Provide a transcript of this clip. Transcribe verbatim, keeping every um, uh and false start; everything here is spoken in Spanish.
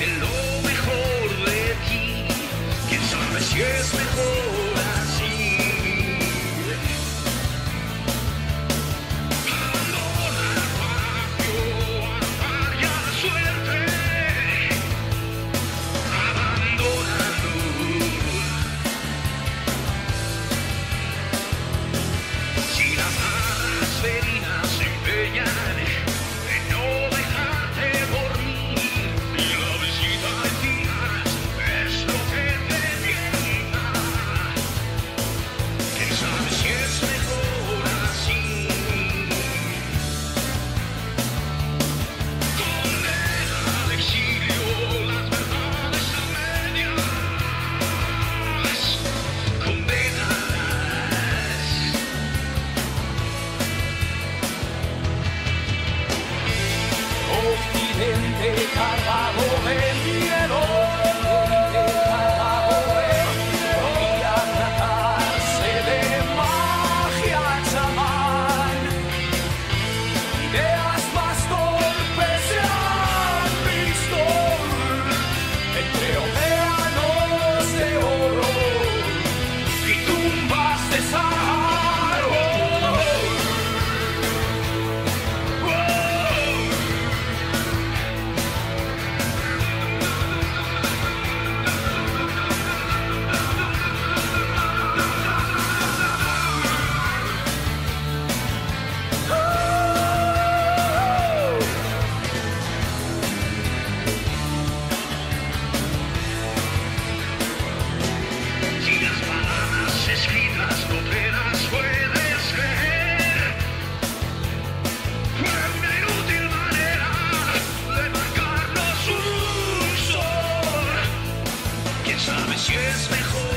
lo mejor de ti. Quién sabe si es mejor así. Abandona el patio, al mar y a la suerte. Abandónalo. Si las malas felinas se empeñan en no dejarte dormir, y la visita de días es lo que te tienta, quién sabe si es mejor así. Condena al exilio las verdades a medias, condénalas. Occidente cargado de miedo, cargado de miedo, y a tratarse de magia chamán, ideas más torpes se han visto entre océanos de oro y tumbas de sal. Si las palabras escritas no te las puedes creer, fue una inútil manera de marcarnos un sol. Quién sabe si es mejor